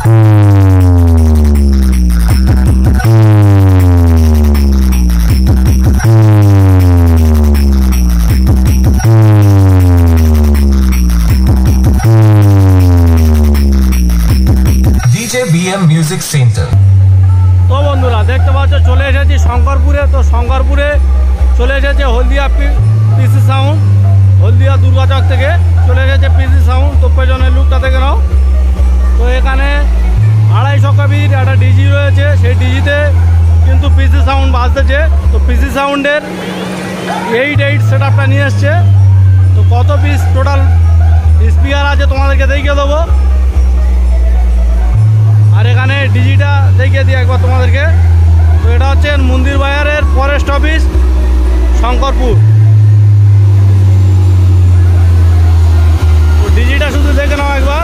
Music centre. তো বন্ধুরা দেখতে পাচ্ছ চলে এসেছি শঙ্করপুরে। তো শঙ্করপুরে চলে এসেছে হলদিয়া পিসি সাউন্ড, হলদিয়া দুর্গাচক থেকে চলে এসেছে পিসি সাউন্ড। তো পেছনের লুকটা দেখে নাও। তো এখানে 250 কেবির একটা ডিজি রয়েছে, সেই ডিজিতে কিন্তু পিসি সাউন্ড বাজতেছে। তো পিসি সাউন্ডের 8 সেট আপটা নিয়ে এসছে। তো কত পিস টোটাল স্পিকার আছে তোমাদেরকে দেখিয়ে দেবো। আর এখানে ডিজিটা দেখিয়ে দিই একবার তোমাদেরকে। তো এটা হচ্ছে মন্দির বাজারের ফরেস্ট অফিস শঙ্করপুর। তো ডিজিটা শুধু দেখে নাও একবার।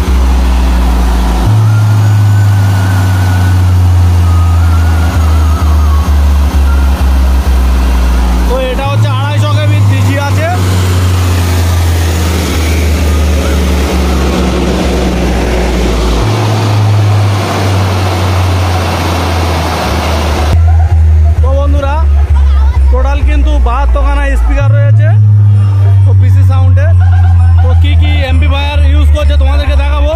তো এটা হচ্ছে 250 কেবির ডিজি আছে। টোটাল কিন্তু 72খানা স্পিকার রয়েছে তো পিসি সাউন্ডে। তো কি কি এমপ্লিফায়ার ইউজ করছে তোমাদেরকে দেখাবো।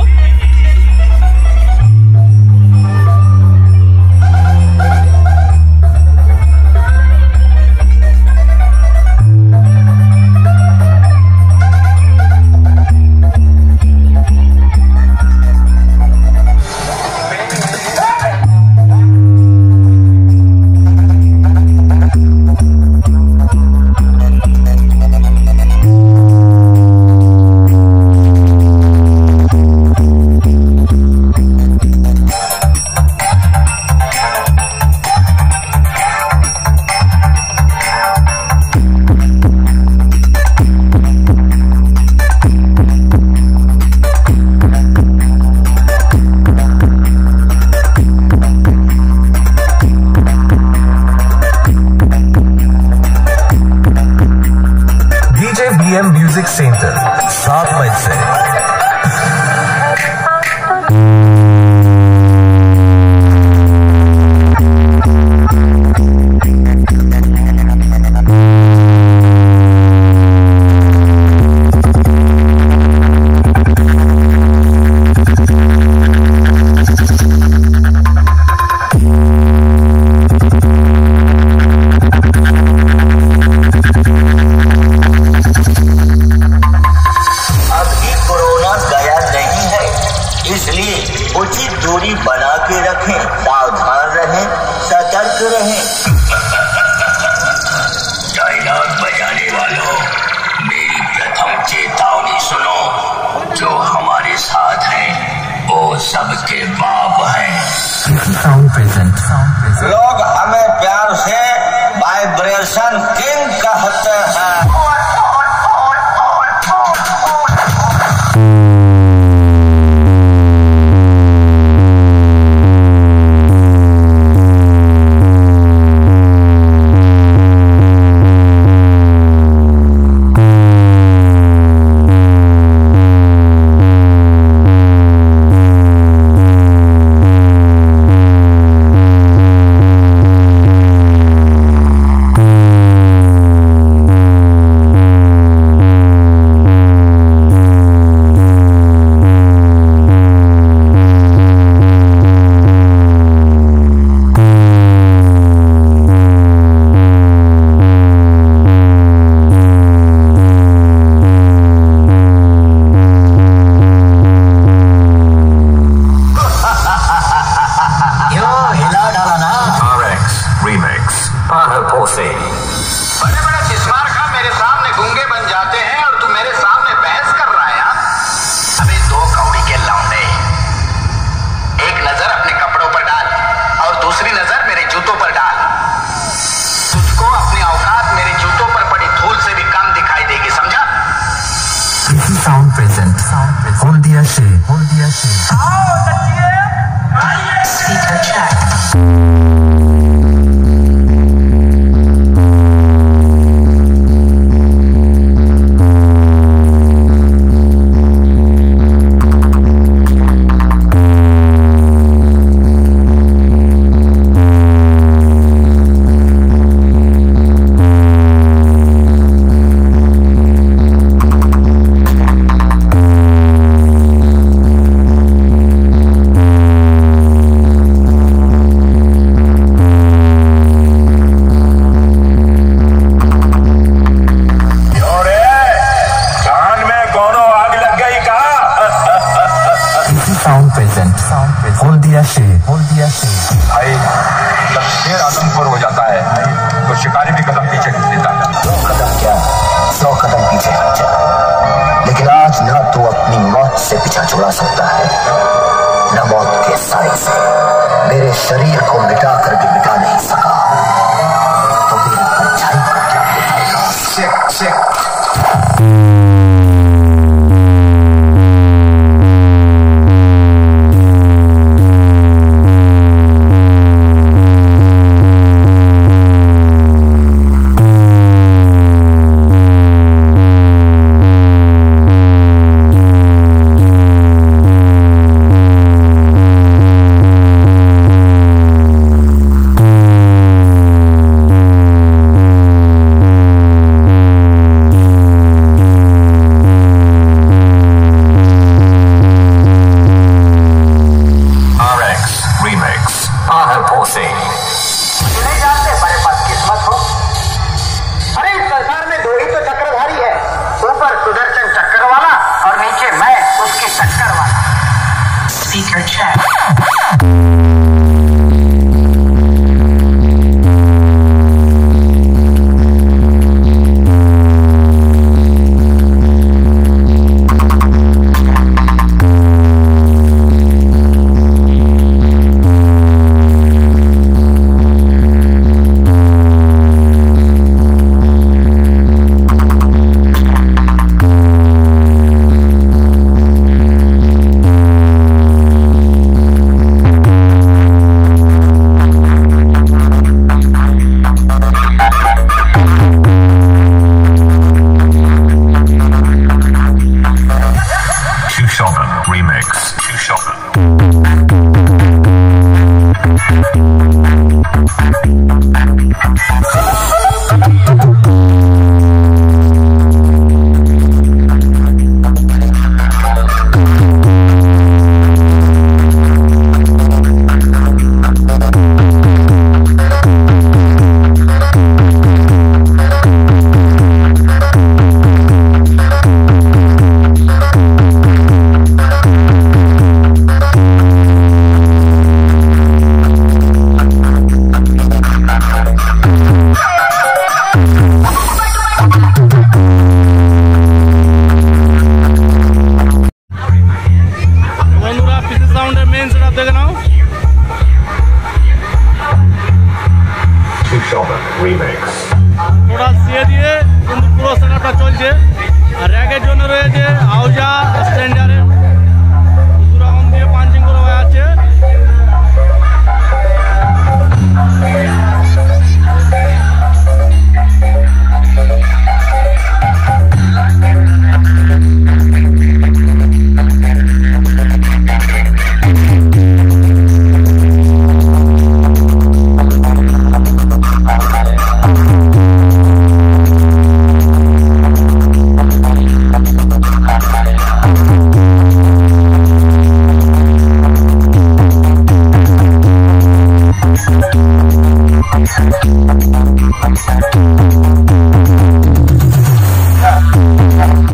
म्यूजिक सेंटर 7 बजे से। उचित दूरी बना के रखें, सावधान रहें, सतर्क रहें। डायलॉग बजाने वालों, मेरी प्रथम चेतावनी सुनो। जो हमारे साथ हैं वो सबके बाप हैं। Sound present. लोग हमें प्यार से वाइब्रेशन किंग कहते हैं। बड़े बड़े जिस्मार खा मेरे सामने गूंगे बन जाते हैं और तू मेरे सामने बहस कर रहा है। अबे दो कौड़ी के लौंडे, एक नजर अपने कपड़ों पर डाल और दूसरी नजर मेरे जूतों पर डाल। तुझको अपनी औकात मेरे जूतों पर पड़ी धूल से भी कम दिखाई देगी, समझा? Sound present. हल्दिया से आओ बच्चिए, आइए। Speaker check. Sound present Haldia Sher भाई जब शेर आदमखोर हो जाता है तो शिकारी भी कदम पीछे खींच लेता है। 2 कदम क्या 100 कदम पीछे हट जा, लेकिन आज ना तो अपनी मौत से पीछा छुड़ा सकता है न मौत के साए से। मेरे शरीर को मिटा कर भी मिटा नहीं सका तो मेरी परछाई को क्या मिटाएगा? चेक नहीं जानते बड़े बदकिस्मत हो। अरे इस संसार में 2 ही तो चक्रधारी है, ऊपर सुदर्शन चक्कर वाला और नीचे मैं उसके चक्कर वाला। Speaker check. थोड़ा सीए दिए কিন্তু পুরো সেটআপটা চলছে আর র‍্যাগের জন্য রয়েছে আউজা স্ট্যান্ডারে দুরকম দিয়ে পাঞ্চিং করা হয়ে আছে।